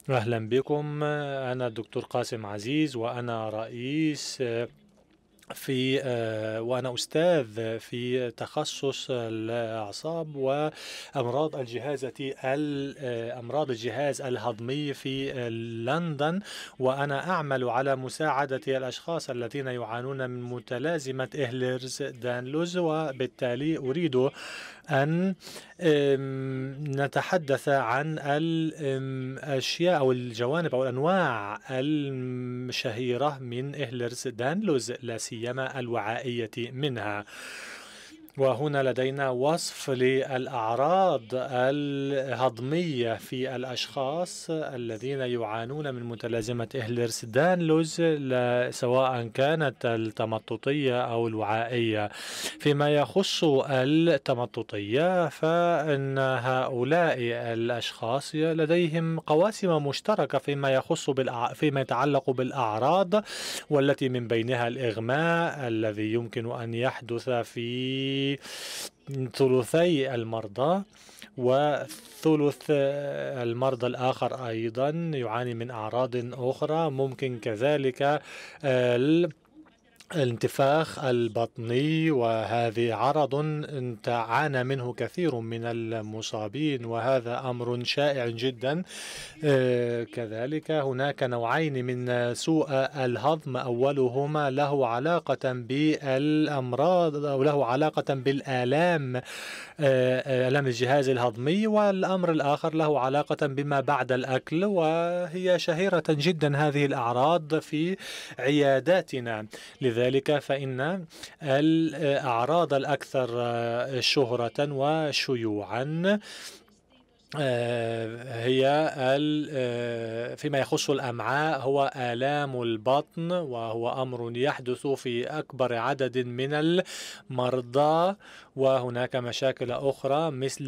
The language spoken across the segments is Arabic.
أهلا بكم. أنا الدكتور قاسم عزيز، وأنا رئيس وأنا أستاذ في تخصص الأعصاب وأمراض أمراض الجهاز الهضمي في لندن، وأنا أعمل على مساعدة الأشخاص الذين يعانون من متلازمة إهلرز دانلوز. وبالتالي أريد أن نتحدث عن الأشياء أو الجوانب أو الأنواع الشهيرة من إهلرز دانلوز، لا سيما الوعائية منها. وهنا لدينا وصف للأعراض الهضمية في الأشخاص الذين يعانون من متلازمة إهلرز دانلوز، سواء كانت التمططية أو الوعائية. فيما يخص التمططية، فإن هؤلاء الأشخاص لديهم قواسم مشتركة فيما يتعلق بالأعراض، والتي من بينها الإغماء الذي يمكن أن يحدث في ثلثي المرضى، وثلث المرضى الآخر أيضا يعاني من أعراض أخرى. ممكن كذلك الانتفاخ البطني، وهذه عرض تعانى منه كثير من المصابين، وهذا أمر شائع جدا. كذلك هناك نوعين من سوء الهضم، أولهما له علاقة بالأمراض أو له علاقة بالآلام، آلام الجهاز الهضمي، والأمر الآخر له علاقة بما بعد الأكل، وهي شهيرة جدا هذه الأعراض في عياداتنا. لذلك فإن الأعراض الأكثر شهرة وشيوعا هي فيما يخص الأمعاء هو آلام البطن، وهو أمر يحدث في أكبر عدد من المرضى. وهناك مشاكل أخرى مثل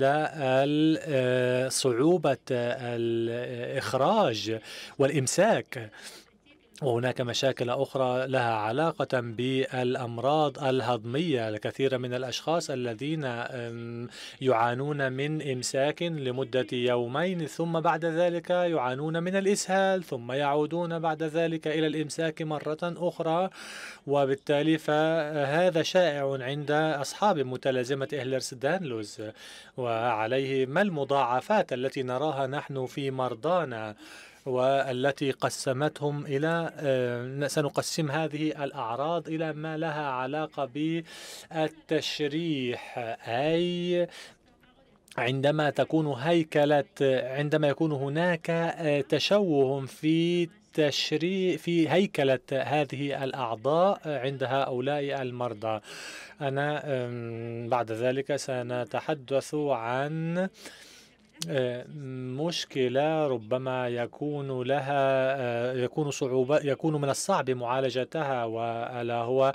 صعوبة الإخراج والإمساك، وهناك مشاكل أخرى لها علاقة بالأمراض الهضمية. الكثير من الأشخاص الذين يعانون من إمساك لمدة يومين، ثم بعد ذلك يعانون من الإسهال، ثم يعودون بعد ذلك إلى الإمساك مرة أخرى. وبالتالي فهذا شائع عند أصحاب متلازمة إهلرز دانلوز. وعليه ما المضاعفات التي نراها نحن في مرضانا، والتي قسمتهم سنقسم هذه الأعراض إلى ما لها علاقة بالتشريح، أي عندما يكون هناك تشوه في هيكلة هذه الأعضاء عند هؤلاء المرضى. أنا بعد ذلك سنتحدث عن مشكلة ربما يكون من الصعب معالجتها، وألا هو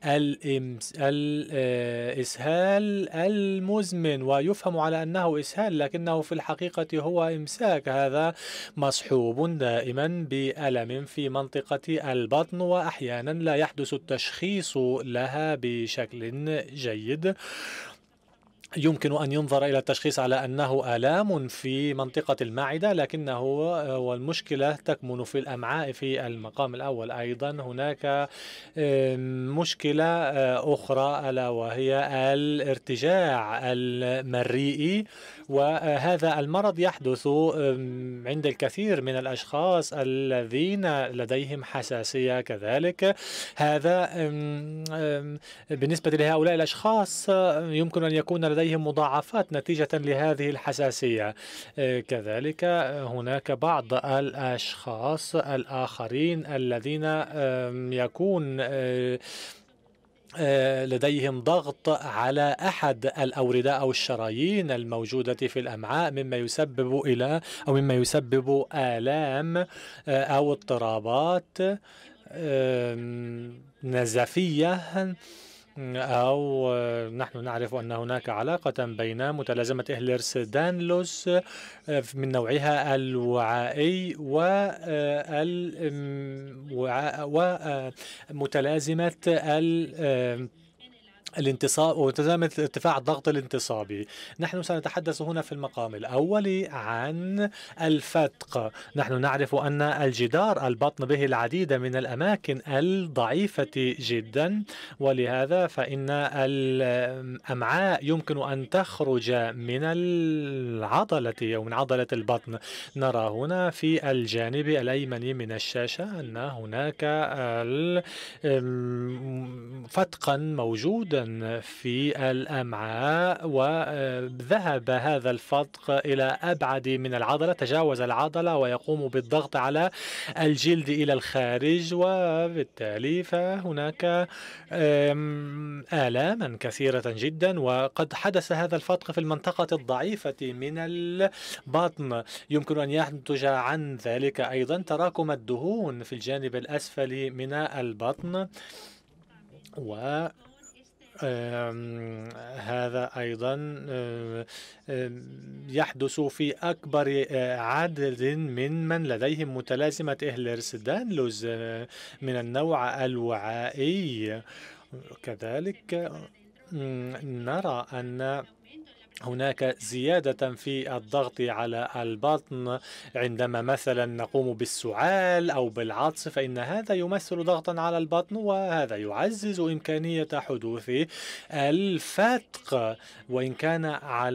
الإسهال المزمن، ويفهم على أنه إسهال لكنه في الحقيقة هو إمساك. هذا مصحوب دائما بألم في منطقة البطن، وأحيانا لا يحدث التشخيص لها بشكل جيد. يمكن أن ينظر إلى التشخيص على أنه آلام في منطقة المعدة، لكنه والمشكلة تكمن في الأمعاء في المقام الأول. أيضا هناك مشكلة أخرى، ألا وهي الارتجاع المريئي، وهذا المرض يحدث عند الكثير من الأشخاص الذين لديهم حساسية. كذلك هذا بالنسبة لهؤلاء الأشخاص يمكن أن يكون لديهم مضاعفات نتيجة لهذه الحساسية. كذلك هناك بعض الأشخاص الآخرين الذين يكون لديهم ضغط على أحد الأوردة أو الشرايين الموجودة في الأمعاء، مما يسبب آلام أو اضطرابات نزفية، أو نحن نعرف أن هناك علاقة بين متلازمة إهلرز دانلوس من نوعها الوعائي ومتلازمة الانتصاب وتزامن ارتفاع الضغط الانتصابي. نحن سنتحدث هنا في المقام الأول عن الفتق. نحن نعرف أن الجدار البطن به العديد من الأماكن الضعيفة جدا، ولهذا فإن الأمعاء يمكن أن تخرج من العضلة أو من عضلة البطن. نرى هنا في الجانب الأيمن من الشاشة أن هناك فتقا موجودا في الأمعاء، وذهب هذا الفتق إلى أبعد من العضلة، تجاوز العضلة ويقوم بالضغط على الجلد إلى الخارج، وبالتالي فهناك آلاما كثيرة جدا. وقد حدث هذا الفتق في المنطقة الضعيفة من البطن. يمكن أن ينتج عن ذلك أيضا تراكم الدهون في الجانب الأسفل من البطن، و هذا أيضا يحدث في أكبر عدد من لديهم متلازمة إهلرس دانلوز من النوع الوعائي. كذلك نرى أن هناك زيادة في الضغط على البطن عندما مثلا نقوم بالسعال أو بالعطس، فإن هذا يمثل ضغطا على البطن، وهذا يعزز إمكانية حدوث الفتق. وإن كان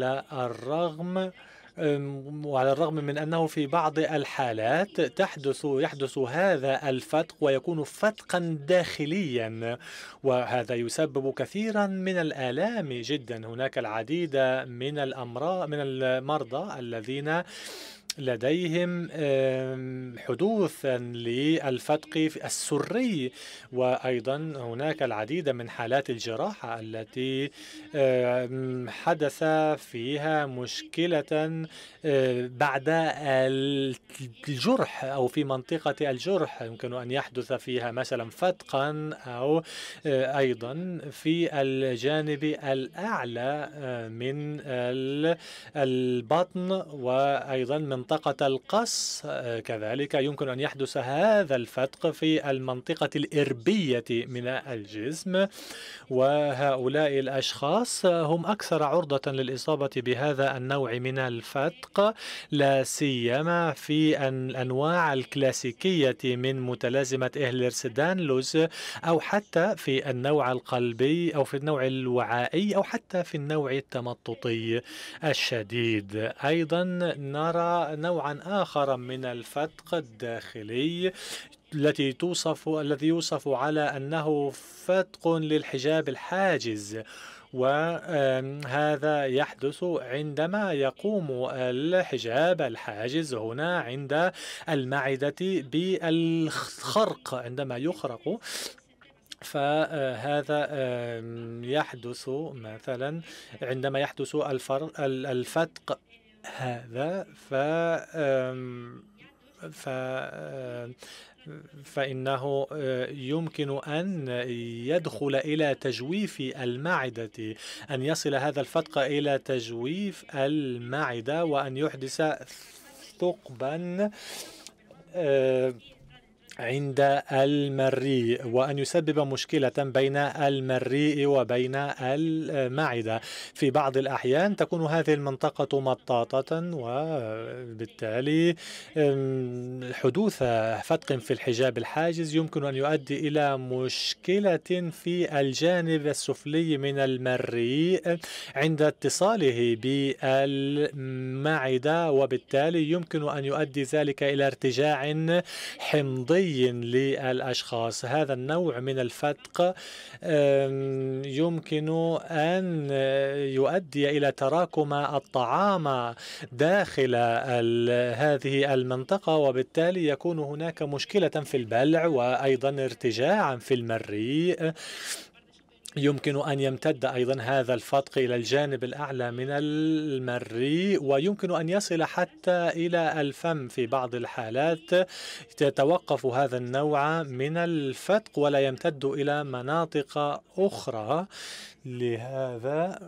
وعلى الرغم من أنه في بعض الحالات يحدث هذا الفتق ويكون فتقا داخليا، وهذا يسبب كثيرا من الآلام جدا. هناك العديد من المرضى الذين لديهم حدوثا للفتق السري، وأيضا هناك العديد من حالات الجراحة التي حدث فيها مشكلة بعد الجرح أو في منطقة الجرح، يمكن أن يحدث فيها مثلا فتقا، أو أيضا في الجانب الأعلى من البطن، وأيضا منطقة القص كذلك يمكن أن يحدث هذا الفتق في المنطقة الإربية من الجسم. وهؤلاء الأشخاص هم أكثر عرضة للإصابة بهذا النوع من الفتق، لا سيما في الأنواع الكلاسيكية من متلازمة إهلرس دانلوز، أو حتى في النوع القلبي، أو في النوع الوعائي، أو حتى في النوع التمططي الشديد. أيضا نرى نوعا آخر من الفتق الداخلي الذي يوصف على أنه فتق للحجاب الحاجز، وهذا يحدث عندما يقوم الحجاب الحاجز هنا عند المعدة بالخرق، عندما يخرق. فهذا يحدث مثلا عندما يحدث الفتق هذا، فإنه يمكن أن يدخل إلى تجويف المعدة، أن يصل هذا الفتق إلى تجويف المعدة، وأن يحدث ثقبا عند المريء، وأن يسبب مشكلة بين المريء وبين المعدة. في بعض الأحيان تكون هذه المنطقة مطاطة، وبالتالي حدوث فتق في الحجاب الحاجز يمكن أن يؤدي إلى مشكلة في الجانب السفلي من المريء عند اتصاله بالمعدة، وبالتالي يمكن أن يؤدي ذلك إلى ارتجاع حمضي للأشخاص. هذا النوع من الفتق يمكن أن يؤدي إلى تراكم الطعام داخل هذه المنطقة، وبالتالي يكون هناك مشكلة في البلع، وأيضا ارتجاعا في المريء. يمكن أن يمتد أيضا هذا الفتق إلى الجانب الأعلى من المريء، ويمكن أن يصل حتى إلى الفم في بعض الحالات. يتوقف هذا النوع من الفتق ولا يمتد إلى مناطق أخرى. لهذا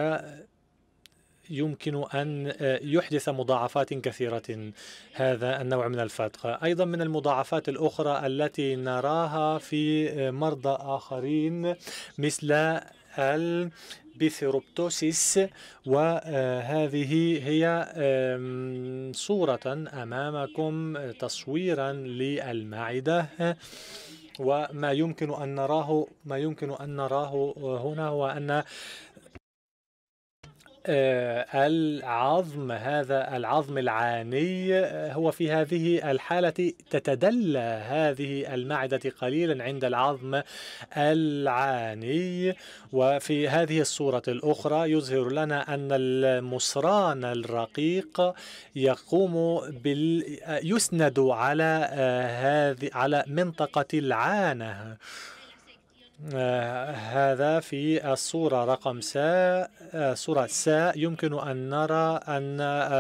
يمكن أن يحدث مضاعفات كثيرة هذا النوع من الفتق. أيضا من المضاعفات الأخرى التي نراها في مرضى آخرين مثل البيثيروبتوسيس. وهذه هي صورة أمامكم، تصويرا للمعدة. وما يمكن أن نراه هنا هو أن هذا العظم العاني هو في هذه الحالة تتدلى هذه المعدة قليلا عند العظم العاني. وفي هذه الصورة الأخرى يظهر لنا أن المصران الرقيق يسند على منطقة العانة. هذا في الصورة رقم صورة يمكن أن نرى أن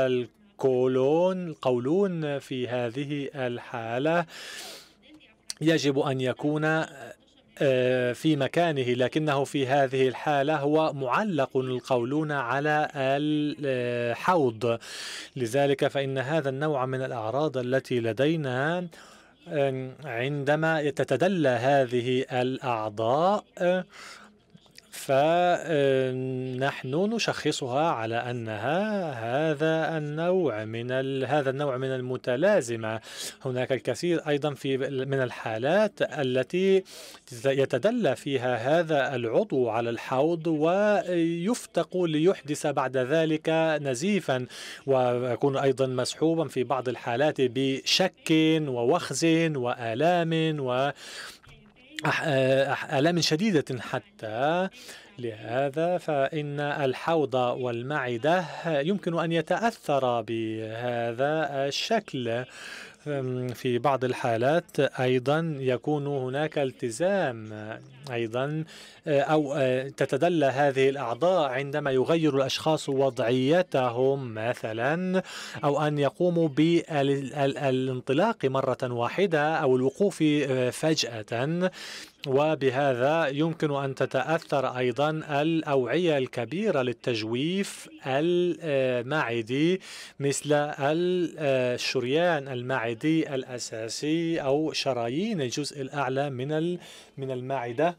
القولون في هذه الحالة يجب أن يكون في مكانه، لكنه في هذه الحالة هو معلق القولون على الحوض. لذلك فإن هذا النوع من الأعراض التي لدينا عندما تتدلى هذه الأعضاء فنحن نشخصها على أنها هذا النوع من المتلازمة. هناك الكثير أيضا من الحالات التي يتدلى فيها هذا العضو على الحوض ويفتق ليحدث بعد ذلك نزيفا، ويكون أيضا مسحوبا في بعض الحالات بشك ووخز وآلام آلام شديدة حتى. لهذا فإن الحوض والمعدة يمكن أن يتأثر بهذا الشكل. في بعض الحالات أيضا يكون هناك التزام أيضا، أو تتدلى هذه الأعضاء عندما يغير الأشخاص وضعيتهم مثلا، أو أن يقوموا بالانطلاق مرة واحدة أو الوقوف فجأة. وبهذا يمكن أن تتأثر أيضا الأوعية الكبيرة للتجويف المعدي مثل الشريان المعدي الأساسي أو شرايين الجزء الأعلى من المعدة.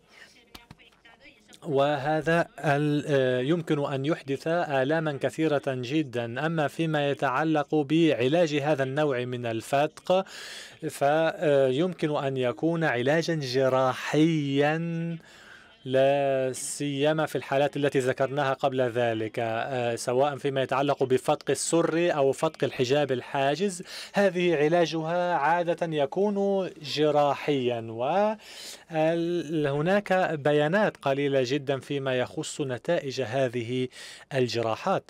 وهذا يمكن أن يحدث آلاما كثيرة جدا. أما فيما يتعلق بعلاج هذا النوع من الفتق فيمكن أن يكون علاجا جراحيا، لا سيما في الحالات التي ذكرناها قبل ذلك، سواء فيما يتعلق بفتق السري أو فتق الحجاب الحاجز. هذه علاجها عادة يكون جراحيا، وهناك بيانات قليلة جدا فيما يخص نتائج هذه الجراحات.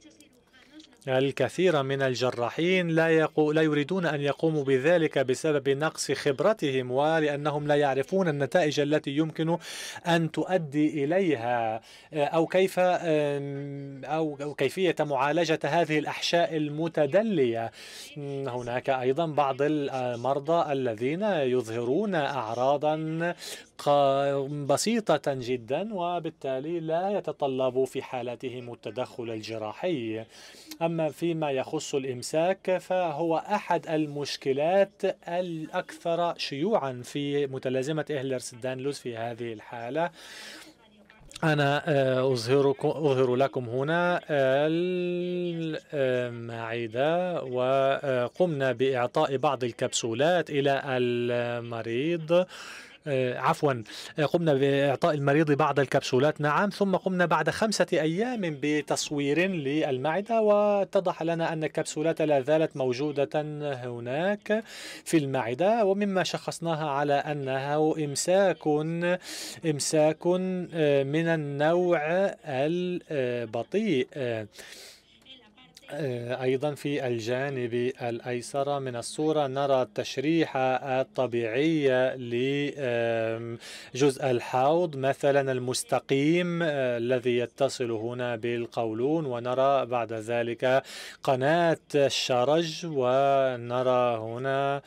الكثير من الجراحين لا يريدون أن يقوموا بذلك بسبب نقص خبرتهم، ولأنهم لا يعرفون النتائج التي يمكن أن تؤدي إليها، أو كيفية معالجة هذه الأحشاء المتدلية. هناك أيضا بعض المرضى الذين يظهرون أعراضا بسيطة جدا وبالتالي لا يتطلب في حالتهم التدخل الجراحي. أما فيما يخص الإمساك فهو أحد المشكلات الأكثر شيوعا في متلازمة إهلرس دانلوس. في هذه الحالة أنا أظهر لكم هنا المعدة، وقمنا بإعطاء بعض الكبسولات إلى المريض. قمنا بإعطاء المريض بعض الكبسولات، نعم، ثم قمنا بعد 5 أيام بتصوير للمعدة، واتضح لنا أن الكبسولات لا زالت موجودة هناك في المعدة، ومما شخصناها على أنه إمساك من النوع البطيء. أيضا في الجانب الأيسر من الصورة نرى التشريح الطبيعي لجزء الحوض مثلا المستقيم الذي يتصل هنا بالقولون، ونرى بعد ذلك قناة الشرج، ونرى هنا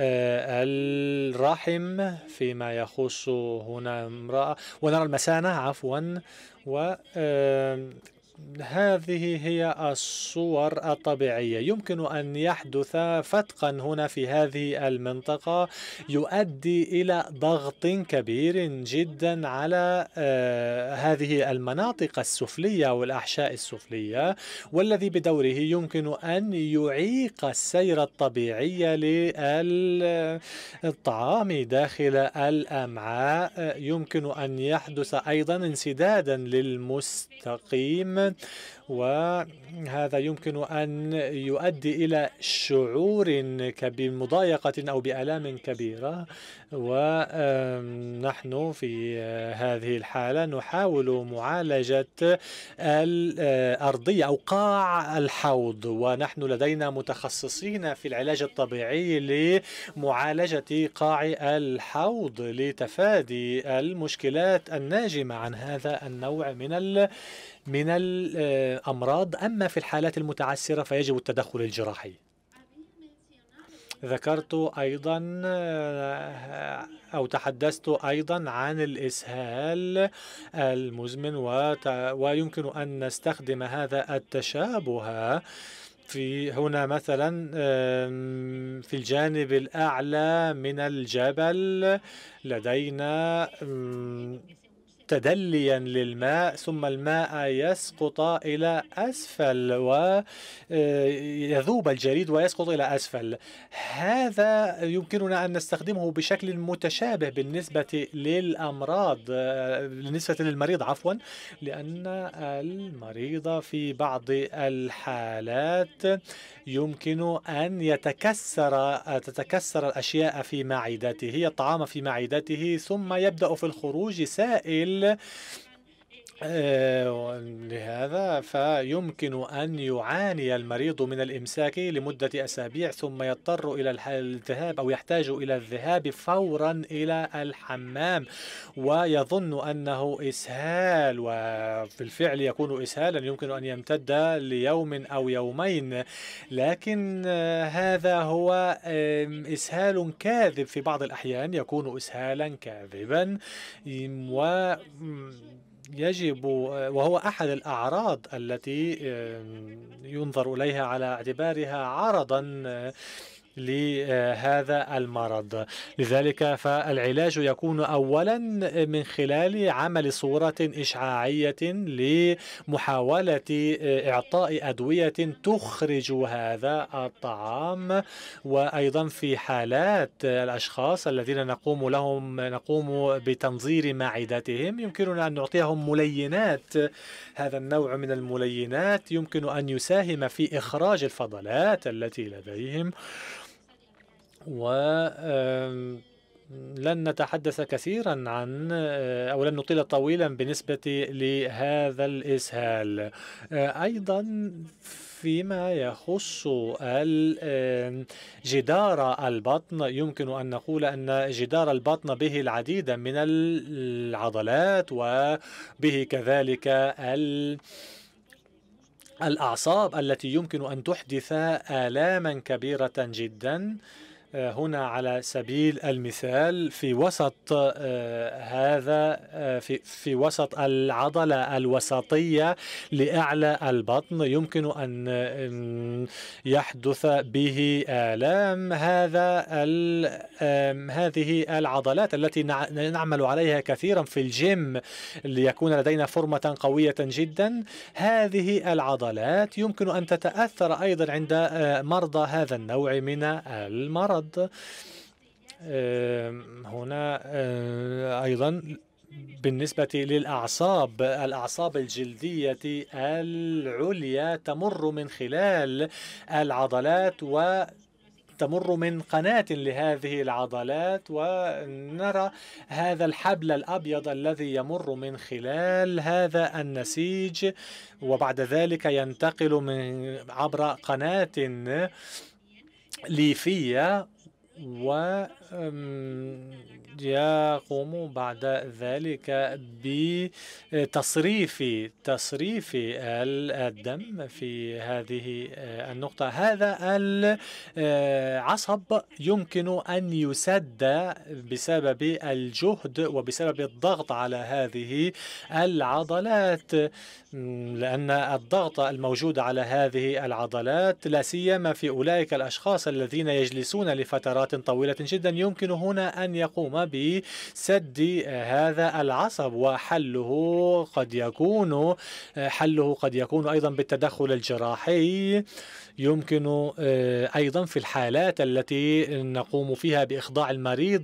الرحم فيما يخص هنا امرأة، ونرى المثانة عفوا. هذه هي الصور الطبيعية. يمكن أن يحدث فتقا هنا في هذه المنطقة يؤدي إلى ضغط كبير جدا على هذه المناطق السفلية والأحشاء السفلية، والذي بدوره يمكن أن يعيق السير الطبيعي للطعام داخل الأمعاء. يمكن أن يحدث أيضا انسدادا للمستقيم، وهذا يمكن أن يؤدي إلى شعور بمضايقة أو بآلام كبيرة. ونحن في هذه الحالة نحاول معالجة الأرضية أو قاع الحوض، ونحن لدينا متخصصين في العلاج الطبيعي لمعالجة قاع الحوض لتفادي المشكلات الناجمة عن هذا النوع من الأمراض. أما في الحالات المتعسرة فيجب التدخل الجراحي. ذكرت أيضا أو تحدثت أيضا عن الإسهال المزمن، ويمكن أن نستخدم هذا التشابه في هنا مثلا في الجانب الأعلى من الجبل لدينا تدليا للماء، ثم الماء يسقط إلى أسفل ويذوب الجليد ويسقط إلى أسفل. هذا يمكننا أن نستخدمه بشكل متشابه بالنسبة للمريض عفوا، لأن المريض في بعض الحالات يمكن أن تتكسر الأشياء في معدته، الطعام في معدته، ثم يبدأ في الخروج سائل. لهذا فيمكن أن يعاني المريض من الإمساك لمدة أسابيع، ثم يضطر إلى الذهاب أو يحتاج إلى الذهاب فورا إلى الحمام، ويظن أنه إسهال، وفي الفعل يكون إسهالا يمكن أن يمتد ليوم أو يومين، لكن هذا هو إسهال كاذب. في بعض الأحيان يكون إسهالا كاذبا، وهو أحد الأعراض التي ينظر إليها على اعتبارها عرضا لهذا المرض. لذلك فالعلاج يكون أولا من خلال عمل صورة إشعاعية لمحاولة إعطاء أدوية تخرج هذا الطعام، وأيضا في حالات الأشخاص الذين نقوم بتنظير معدتهم يمكننا أن نعطيهم ملينات. هذا النوع من الملينات يمكن أن يساهم في إخراج الفضلات التي لديهم. ولن نتحدث كثيرا عن أو لن نطيل طويلا بالنسبة لهذا الإسهال. أيضا فيما يخص جدار البطن، يمكن أن نقول أن جدار البطن به العديد من العضلات، وبه كذلك الأعصاب التي يمكن أن تحدث آلاما كبيرة جدا. هنا على سبيل المثال في وسط العضلة الوسطية لأعلى البطن يمكن أن يحدث به آلام. هذه العضلات التي نعمل عليها كثيرا في الجيم ليكون لدينا فورمة قوية جدا، هذه العضلات يمكن أن تتأثر أيضا عند مرضى هذا النوع من المرض. هنا أيضا بالنسبة الأعصاب الجلدية العليا تمر من خلال العضلات وتمر من قناة لهذه العضلات، ونرى هذا الحبل الأبيض الذي يمر من خلال هذا النسيج، وبعد ذلك ينتقل عبر قناة ليفية، ويقوم بعد ذلك بتصريف الدم في هذه النقطة. هذا العصب يمكن أن يسد بسبب الجهد وبسبب الضغط على هذه العضلات، لأن الضغط الموجود على هذه العضلات لا سيما في أولئك الأشخاص الذين يجلسون لفترات طويلة جدا يمكن هنا أن يقوم بسد هذا العصب، وحله قد يكون أيضا بالتدخل الجراحي. يمكن أيضا في الحالات التي نقوم فيها بإخضاع المريض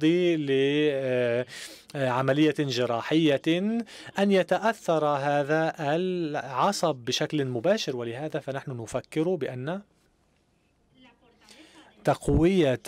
لعملية جراحية أن يتأثر هذا العصب بشكل مباشر، ولهذا فنحن نفكر بأن تقوية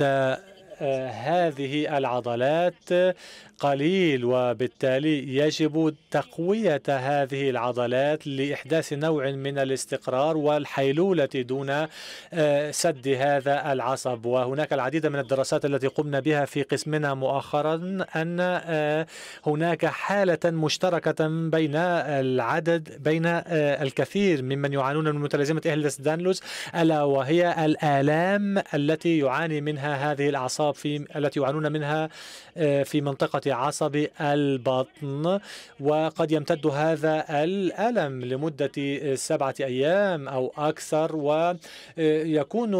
هذه العضلات قليل، وبالتالي يجب تقوية هذه العضلات لإحداث نوع من الاستقرار والحيلولة دون سد هذا العصب. وهناك العديد من الدراسات التي قمنا بها في قسمنا مؤخرا أن هناك حالة مشتركة بين الكثير ممن يعانون من متلازمة إهلرس دانلوس، ألا وهي الآلام التي يعاني منها هذه الأعصاب التي يعانون منها في منطقة عصب البطن. وقد يمتد هذا الألم لمدة 7 أيام أو أكثر، ويكون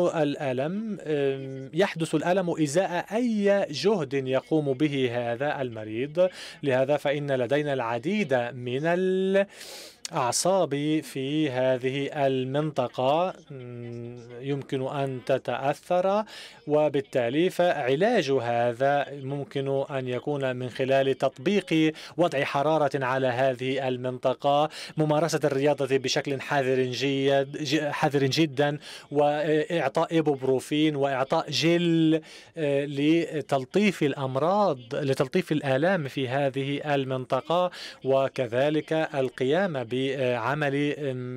يحدث الألم إزاء أي جهد يقوم به هذا المريض. لهذا فإن لدينا العديد من أعصاب في هذه المنطقة يمكن أن تتأثر، وبالتالي فعلاج هذا ممكن أن يكون من خلال تطبيق وضع حرارة على هذه المنطقة، ممارسة الرياضة بشكل حذر جدا، وإعطاء إيبوبروفين وإعطاء جل لتلطيف لتلطيف الآلام في هذه المنطقة، وكذلك القيام بعمل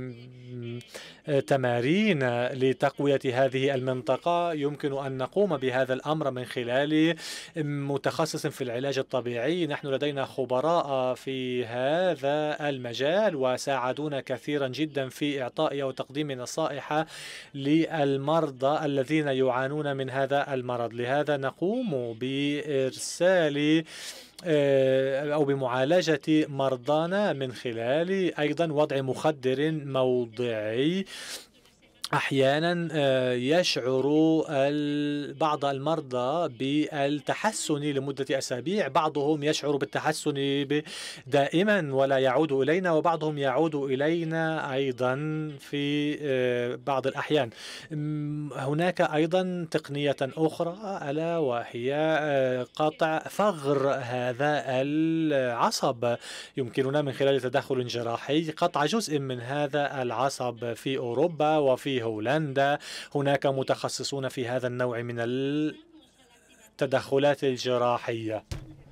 تمارين لتقوية هذه المنطقة. يمكن أن نقوم بهذا الأمر من خلال متخصص في العلاج الطبيعي. نحن لدينا خبراء في هذا المجال وساعدونا كثيرا جدا في إعطاء أو تقديم نصائح للمرضى الذين يعانون من هذا المرض. لهذا نقوم بإرسال أو بمعالجة مرضانا من خلال أيضا وضع مخدر موضعي. أحيانا يشعر بعض المرضى بالتحسن لمدة أسابيع، بعضهم يشعر بالتحسن دائما ولا يعود إلينا، وبعضهم يعود إلينا أيضا في بعض الأحيان. هناك أيضا تقنية أخرى ألا وهي قطع ثغر هذا العصب. يمكننا من خلال تدخل جراحي قطع جزء من هذا العصب في أوروبا وفي هولندا. هناك متخصصون في هذا النوع من التدخلات الجراحية.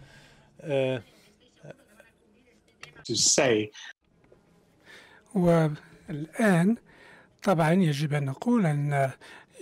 والآن طبعا يجب أن نقول أن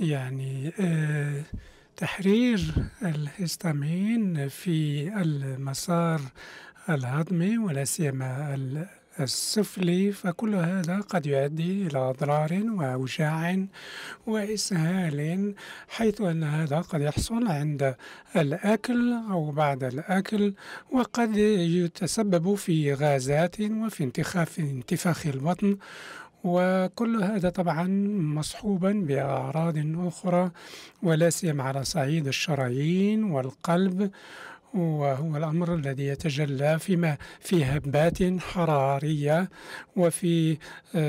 تحرير الهستامين في المسار الهضمي ولا سيما السفلي، فكل هذا قد يؤدي إلى أضرار وأوجاع وإسهال، حيث أن هذا قد يحصل عند الأكل أو بعد الأكل، وقد يتسبب في غازات وفي انتفاخ البطن، وكل هذا طبعا مصحوبا بأعراض أخرى ولا سيما على صعيد الشرايين والقلب، وهو الأمر الذي يتجلى في هبات حرارية وفي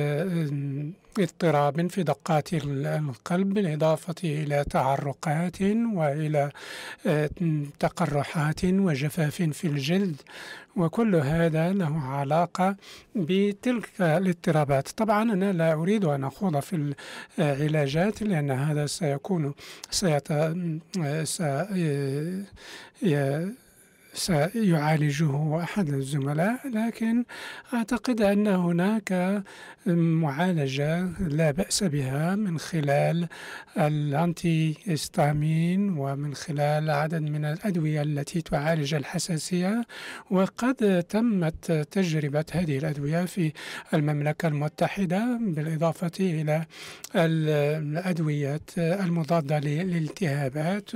اضطراب في دقات القلب، بالإضافة إلى تعرقات وإلى تقرحات وجفاف في الجلد، وكل هذا له علاقة بتلك الاضطرابات. طبعا أنا لا أريد أن أخوض في العلاجات، لأن هذا سيعالجه أحد الزملاء، لكن أعتقد أن هناك معالجة لا بأس بها من خلال الأنتي هيستامين ومن خلال عدد من الأدوية التي تعالج الحساسية، وقد تمت تجربة هذه الأدوية في المملكة المتحدة بالإضافة إلى الأدوية المضادة للالتهابات،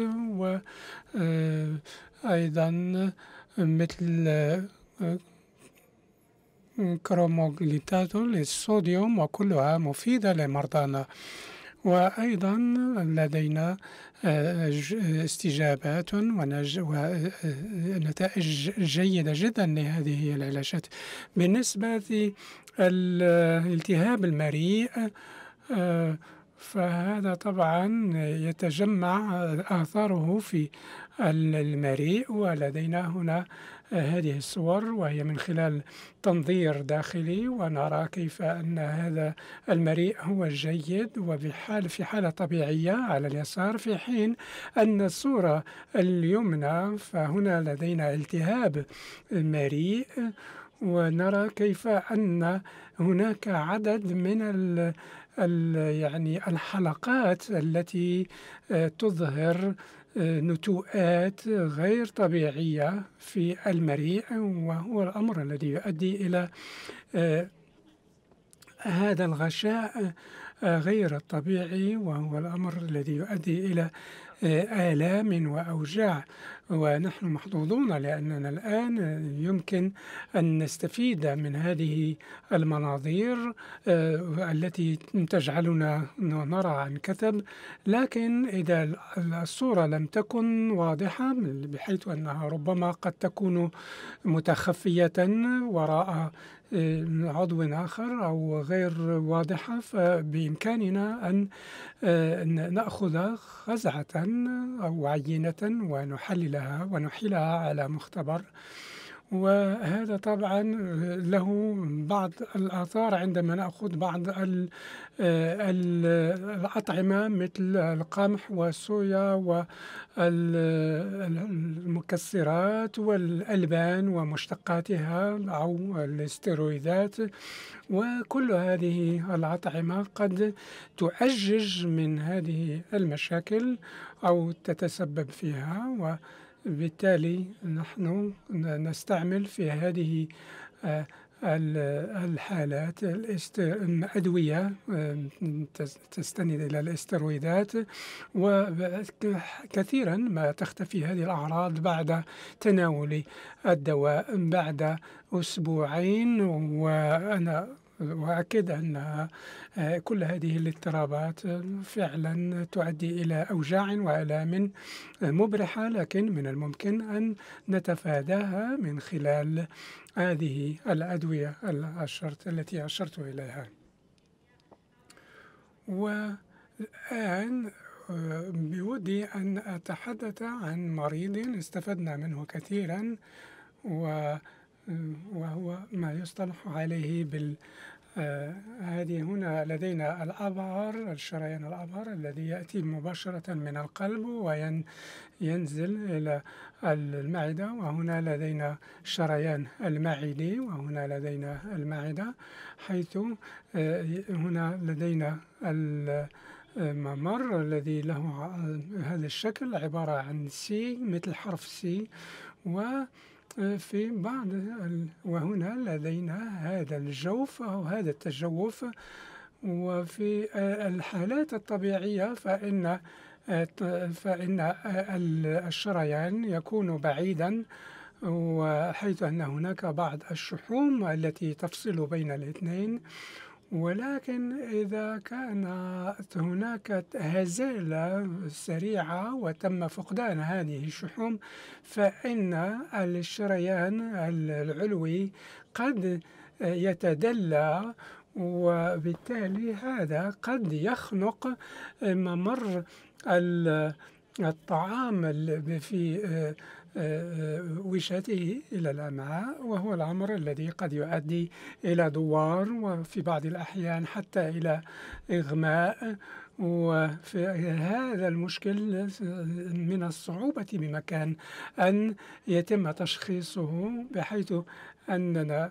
وأيضا مثل كروموغليتاتول للصوديوم، وكلها مفيدة لمرضانا. وأيضا لدينا استجابات ونتائج جيدة جدا لهذه العلاجات. بالنسبة للالتهاب المريء، فهذا طبعا يتجمع آثاره في المريء، ولدينا هنا هذه الصور وهي من خلال تنظير داخلي، ونرى كيف أن هذا المريء هو الجيد في حالة طبيعية على اليسار، في حين أن الصورة اليمنى فهنا لدينا التهاب المريء، ونرى كيف أن هناك عدد من يعني الحلقات التي تظهر نتوءات غير طبيعية في المريء، وهو الأمر الذي يؤدي إلى هذا الغشاء غير الطبيعي، وهو الأمر الذي يؤدي إلى آلام وأوجاع. ونحن محظوظون لأننا الآن يمكن أن نستفيد من هذه المناظير التي تجعلنا نرى عن كثب، لكن إذا الصورة لم تكن واضحة بحيث أنها ربما قد تكون متخفية وراء عضو آخر أو غير واضحة، فبإمكاننا أن نأخذ خزعة أو عينة ونحيلها على مختبر. وهذا طبعا له بعض الآثار عندما نأخذ بعض الأطعمة مثل القمح والصويا والمكسرات والألبان ومشتقاتها أو الاسترويدات، وكل هذه الأطعمة قد تؤجج من هذه المشاكل أو تتسبب فيها، وبالتالي نحن نستعمل في هذه الحالات أدوية تستند إلى الاسترويدات، وكثيرا ما تختفي هذه الأعراض بعد تناول الدواء بعد أسبوعين. وأنا وأكد أن كل هذه الاضطرابات فعلا تؤدي إلى أوجاع وآلام مبرحة، لكن من الممكن أن نتفاداها من خلال هذه الأدوية التي أشرت إليها. والآن بودي أن أتحدث عن مريض استفدنا منه كثيرا، وهو ما يصطلح عليه هذه هنا لدينا الأبعر، الشريان الأبعر الذي يأتي مباشرة من القلب وينزل إلى المعدة، وهنا لدينا الشريان المعدي، وهنا لدينا المعدة، حيث هنا لدينا الممر الذي له هذا الشكل عبارة عن سي مثل حرف سي، وفي بعض وهنا لدينا هذا الجوف أو هذا التجوف. وفي الحالات الطبيعية فإن الشريان يكون بعيدا، وحيث أن هناك بعض الشحوم التي تفصل بين الاثنين، ولكن إذا كانت هناك هزالة سريعة وتم فقدان هذه الشحوم، فإن الشريان العلوي قد يتدلى، وبالتالي هذا قد يخنق ممر الطعام في وشاته إلى الأمعاء، وهو الأمر الذي قد يؤدي إلى دوار، وفي بعض الأحيان حتى إلى إغماء. وفي هذا المشكل من الصعوبة بمكان أن يتم تشخيصه، بحيث أننا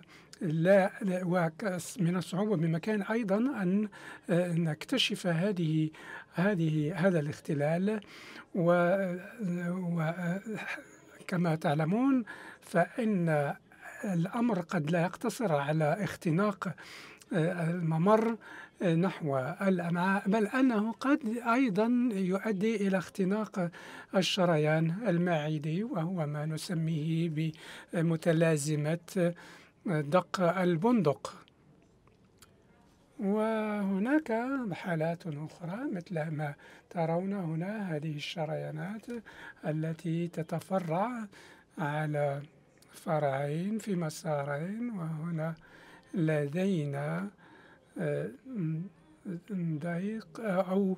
من الصعوبة بمكان أيضا أن نكتشف هذا الاختلال. وكما تعلمون فإن الأمر قد لا يقتصر على اختناق الممر نحو الأمعاء، بل أنه قد أيضا يؤدي إلى اختناق الشريان المعدي، وهو ما نسميه بمتلازمة دق البندق. وهناك حالات أخرى مثل ما ترون هنا، هذه الشريانات التي تتفرع على فرعين في مسارين. وهنا لدينا ضيق أو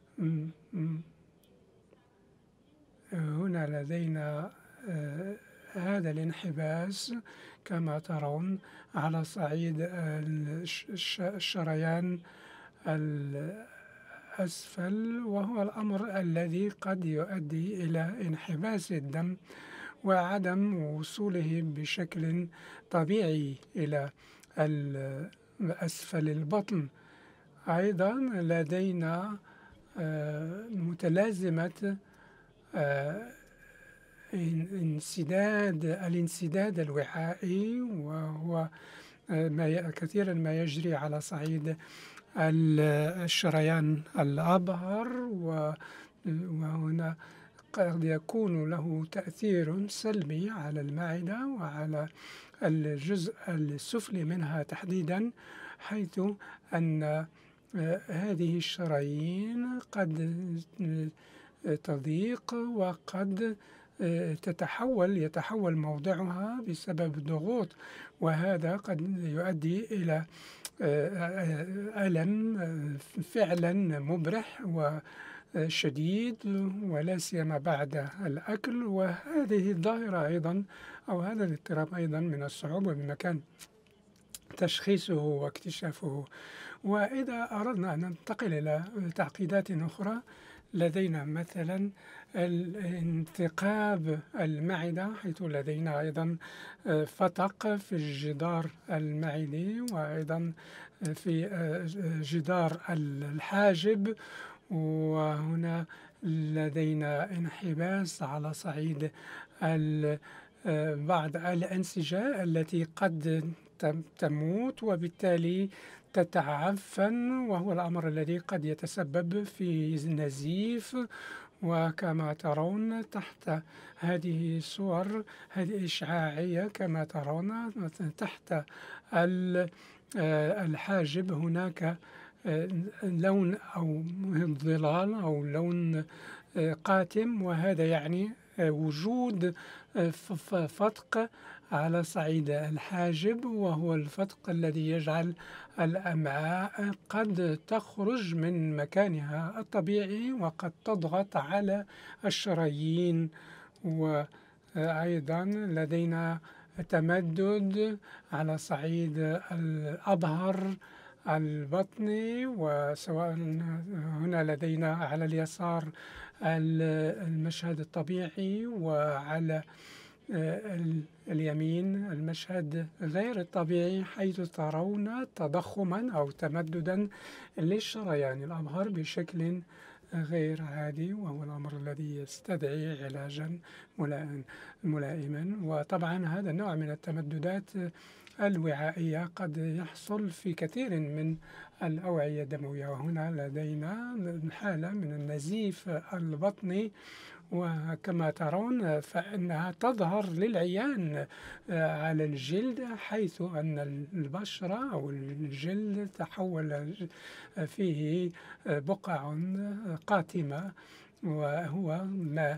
هنا لدينا هذا الانحباس كما ترون على صعيد الشريان الأسفل، وهو الأمر الذي قد يؤدي إلى انحباس الدم وعدم وصوله بشكل طبيعي إلى أسفل البطن. أيضا لدينا متلازمة الانسداد الوعائي، وهو كثيرا ما يجري على صعيد الشريان الأبهر، وهنا قد يكون له تأثير سلبي على المعدة وعلى الجزء السفلي منها تحديدا، حيث أن هذه الشرايين قد تضيق وقد يتحول موضعها بسبب الضغوط، وهذا قد يؤدي إلى ألم فعلا مبرح وشديد، ولا سيما بعد الأكل. وهذه الظاهرة أيضا أو هذا الاضطراب أيضا من الصعوبة بمكان تشخيصه واكتشافه. وإذا أردنا أن ننتقل إلى تعقيدات أخرى، لدينا مثلا الانتقاب المعدة، حيث لدينا أيضا فتق في الجدار المعدي وأيضا في جدار الحاجب. وهنا لدينا انحباس على صعيد بعض الأنسجة التي قد تموت وبالتالي تتعفن، وهو الأمر الذي قد يتسبب في نزيف. وكما ترون تحت هذه الصور، هذه إشعاعية كما ترون تحت الحاجب هناك لون أو ظلال أو لون قاتم، وهذا يعني وجود فتق على صعيد الحاجب، وهو الفتق الذي يجعل الأمعاء قد تخرج من مكانها الطبيعي وقد تضغط على الشرايين. وأيضا لدينا تمدد على صعيد الأبهر البطني، وسواء هنا لدينا على اليسار المشهد الطبيعي وعلى اليمين المشهد غير الطبيعي، حيث ترون تضخما أو تمددا للشريان الأبهر بشكل غير عادي، وهو الأمر الذي يستدعي علاجا ملائما. وطبعا هذا النوع من التمددات الوعائية قد يحصل في كثير من الأوعية الدموية. وهنا لدينا حالة من النزيف البطني، وكما ترون فإنها تظهر للعيان على الجلد، حيث أن البشرة أو الجلد تحول فيه بقع قاتمة، وهو ما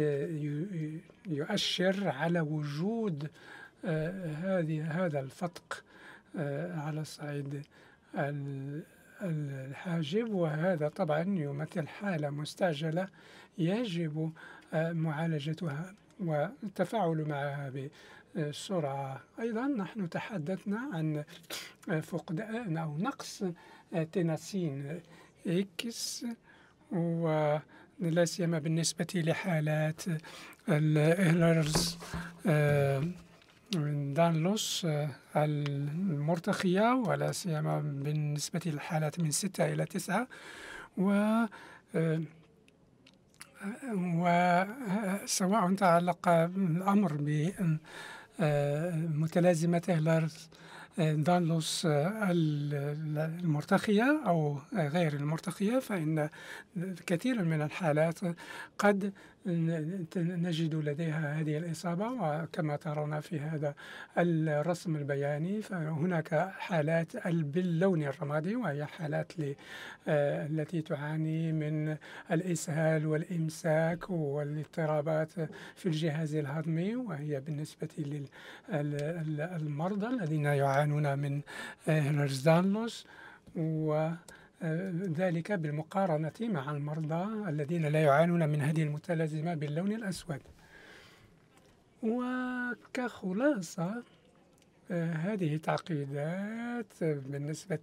يؤشر على وجود هذا الفتق على صعيد الحاجب. وهذا طبعا يمثل حالة مستعجلة يجب معالجتها والتفاعل معها بسرعة. أيضا نحن تحدثنا عن فقدان أو نقص تيناسين إكس، ولا سيما بالنسبة لحالات الإهلرز دانلوس المرتخية، ولا سيما بالنسبة للحالات من 6 إلى 9. وسواء تعلق الأمر بمتلازمة إهلرز دانلوس المرتخية أو غير المرتخية، فإن كثيرا من الحالات قد نجد لديها هذه الإصابة. وكما ترون في هذا الرسم البياني، فهناك حالات باللون الرمادي، وهي حالات التي تعاني من الإسهال والإمساك والاضطرابات في الجهاز الهضمي، وهي بالنسبة للمرضى الذين يعانون من إهلرز-دانلوس، وذلك بالمقارنة مع المرضى الذين لا يعانون من هذه المتلازمة باللون الأسود. وكخلاصة هذه تعقيدات بالنسبة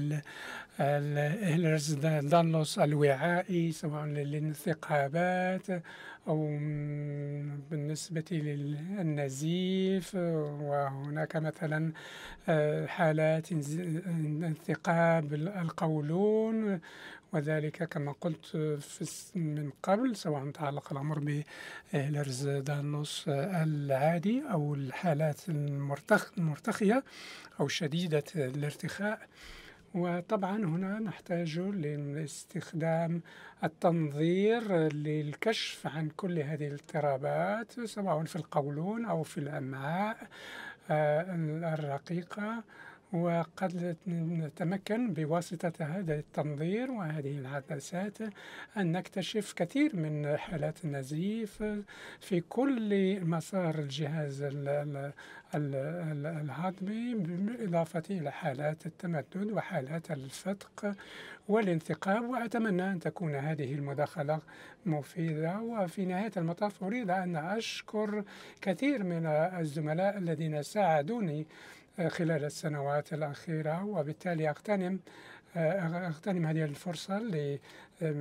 للإهلرز-دانلوس الوعائي، سواء للانثقابات أو بالنسبة للنزيف. وهناك مثلا حالات انثقاب القولون، وذلك كما قلت من قبل، سواء تعلق الأمر بإهلرز-دانلوس العادي أو الحالات المرتخية أو شديدة الارتخاء. وطبعا هنا نحتاج لاستخدام التنظير للكشف عن كل هذه الاضطرابات، سواء في القولون أو في الأمعاء الرقيقة. وقد نتمكن بواسطة هذا التنظير وهذه العدسات أن نكتشف كثير من حالات النزيف في كل مسار الجهاز الهضمي، بالإضافة إلى حالات التمدد وحالات الفتق والانثقاب. وأتمنى أن تكون هذه المداخلة مفيدة. وفي نهاية المطاف أريد أن أشكر كثير من الزملاء الذين ساعدوني خلال السنوات الأخيرة، وبالتالي أغتنم هذه الفرصة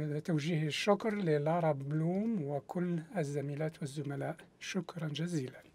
لتوجيه الشكر للارا بلوم وكل الزميلات والزملاء. شكرا جزيلا.